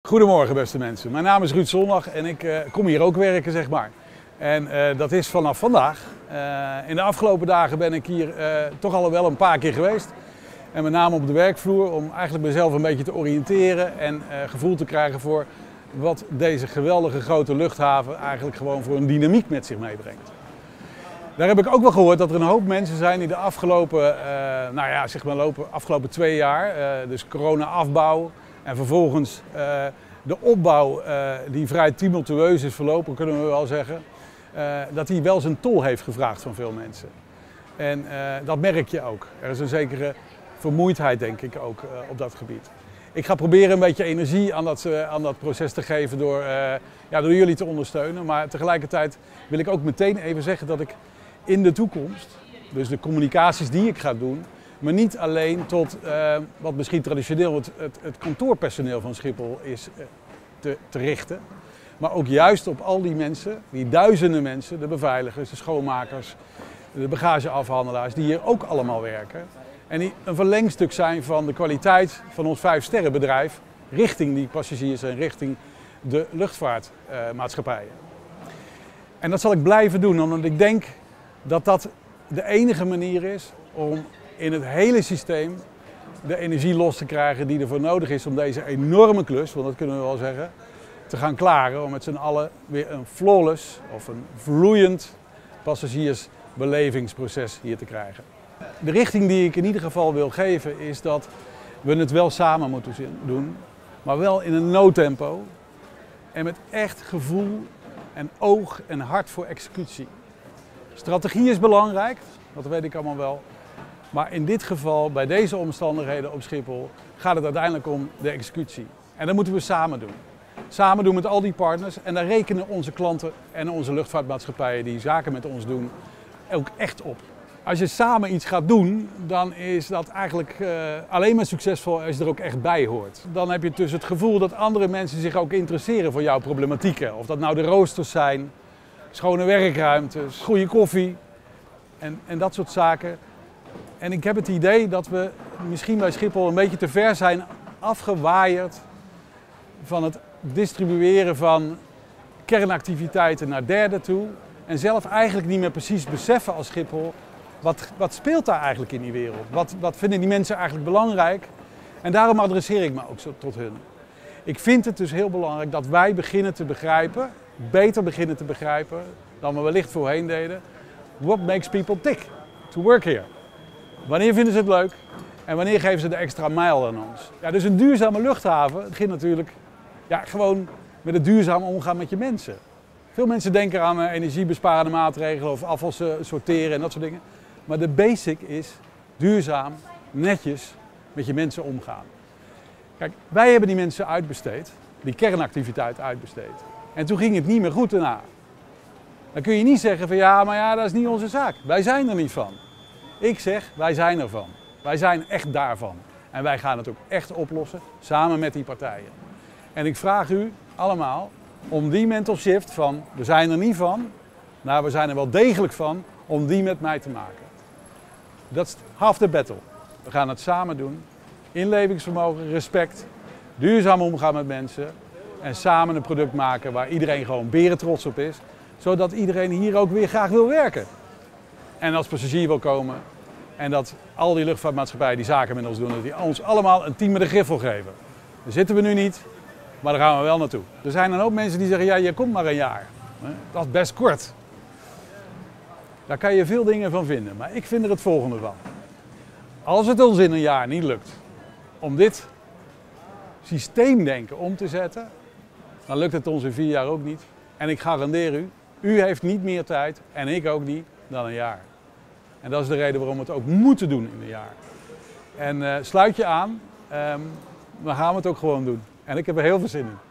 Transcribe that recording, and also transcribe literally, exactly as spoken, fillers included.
Goedemorgen beste mensen, mijn naam is Ruud Zondag en ik uh, kom hier ook werken zeg maar. En uh, dat is vanaf vandaag. Uh, in de afgelopen dagen ben ik hier uh, toch al wel een paar keer geweest. En met name op de werkvloer om eigenlijk mezelf een beetje te oriënteren en uh, gevoel te krijgen voor wat deze geweldige grote luchthaven eigenlijk gewoon voor een dynamiek met zich meebrengt. Daar heb ik ook wel gehoord dat er een hoop mensen zijn die de afgelopen, uh, nou ja, zeg maar lopen, afgelopen twee jaar, uh, dus corona-afbouw en vervolgens uh, de opbouw uh, die vrij tumultueus is verlopen, kunnen we wel zeggen, uh, dat die wel zijn tol heeft gevraagd van veel mensen. En uh, dat merk je ook. Er is een zekere vermoeidheid denk ik ook uh, op dat gebied. Ik ga proberen een beetje energie aan dat, uh, aan dat proces te geven door, uh, ja, door jullie te ondersteunen. Maar tegelijkertijd wil ik ook meteen even zeggen dat ik in de toekomst, dus de communicaties die ik ga doen, maar niet alleen tot uh, wat misschien traditioneel het, het, het kantoorpersoneel van Schiphol is uh, te, te richten. Maar ook juist op al die mensen, die duizenden mensen, de beveiligers, de schoonmakers, de bagageafhandelaars, die hier ook allemaal werken. En die een verlengstuk zijn van de kwaliteit van ons vijfsterrenbedrijf richting die passagiers en richting de luchtvaartmaatschappijen. En dat zal ik blijven doen, omdat ik denk dat dat de enige manier is om in het hele systeem de energie los te krijgen die ervoor nodig is om deze enorme klus, want dat kunnen we wel zeggen, te gaan klaren. Om met z'n allen weer een flawless of een vloeiend passagiersbelevingsproces hier te krijgen. De richting die ik in ieder geval wil geven is dat we het wel samen moeten doen, maar wel in een noodtempo en met echt gevoel en oog en hart voor executie. Strategie is belangrijk, dat weet ik allemaal wel. Maar in dit geval, bij deze omstandigheden op Schiphol, gaat het uiteindelijk om de executie. En dat moeten we samen doen. Samen doen met al die partners en daar rekenen onze klanten en onze luchtvaartmaatschappijen die zaken met ons doen ook echt op. Als je samen iets gaat doen, dan is dat eigenlijk uh, alleen maar succesvol als je er ook echt bij hoort. Dan heb je dus het gevoel dat andere mensen zich ook interesseren voor jouw problematieken. Of dat nou de roosters zijn, schone werkruimtes, goede koffie en, en dat soort zaken. En ik heb het idee dat we misschien bij Schiphol een beetje te ver zijn afgewaaierd van het distribueren van kernactiviteiten naar derden toe. En zelf eigenlijk niet meer precies beseffen als Schiphol, wat, wat speelt daar eigenlijk in die wereld? Wat, wat vinden die mensen eigenlijk belangrijk? En daarom adresseer ik me ook zo tot hun. Ik vind het dus heel belangrijk dat wij beginnen te begrijpen, beter beginnen te begrijpen dan we wellicht voorheen deden. What makes people tick to work here? Wanneer vinden ze het leuk en wanneer geven ze de extra mijl aan ons? Ja, dus een duurzame luchthaven begint natuurlijk ja, gewoon met het duurzaam omgaan met je mensen. Veel mensen denken aan uh, energiebesparende maatregelen of afval sorteren en dat soort dingen. Maar de basic is duurzaam, netjes met je mensen omgaan. Kijk, wij hebben die mensen uitbesteed, die kernactiviteit uitbesteed. En toen ging het niet meer goed daarna. Dan kun je niet zeggen van ja, maar ja, dat is niet onze zaak. Wij zijn er niet van. Ik zeg, wij zijn ervan. Wij zijn echt daarvan. En wij gaan het ook echt oplossen, samen met die partijen. En ik vraag u allemaal om die mental shift van we zijn er niet van, naar we zijn er wel degelijk van, om die met mij te maken. Dat is half the battle. We gaan het samen doen. Inlevingsvermogen, respect, duurzaam omgaan met mensen en samen een product maken waar iedereen gewoon beren trots op is, zodat iedereen hier ook weer graag wil werken. En als passagier wil komen en dat al die luchtvaartmaatschappijen die zaken met ons doen, dat die ons allemaal een team met een griffel geven. Daar zitten we nu niet, maar daar gaan we wel naartoe. Er zijn een hoop mensen die zeggen, ja, je komt maar een jaar. Dat is best kort. Daar kan je veel dingen van vinden, maar ik vind er het volgende van. Als het ons in een jaar niet lukt om dit systeemdenken om te zetten, dan lukt het ons in vier jaar ook niet. En ik garandeer u, u heeft niet meer tijd, en ik ook niet, dan een jaar. En dat is de reden waarom we het ook moeten doen in een jaar. En uh, sluit je aan, um, dan gaan we het ook gewoon doen. En ik heb er heel veel zin in.